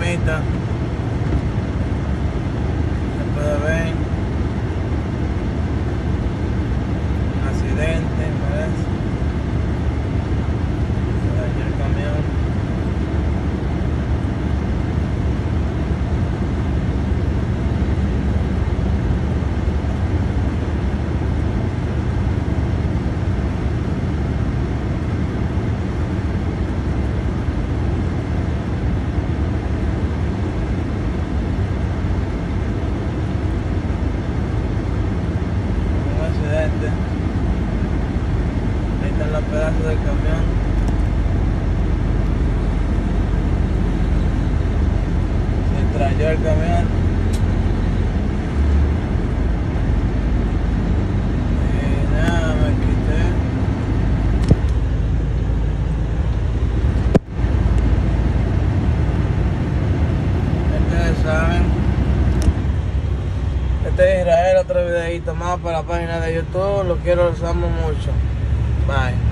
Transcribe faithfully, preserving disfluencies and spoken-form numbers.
problemita. Se puede ver un accidente, parece. Se dañó el camión. Ahí están los pedazos del camión. Se estrelló el camión. Y nada, me quité. Ustedes saben. Este es Israel, otro videito más para la página de YouTube. Los quiero, los amo mucho. Bye.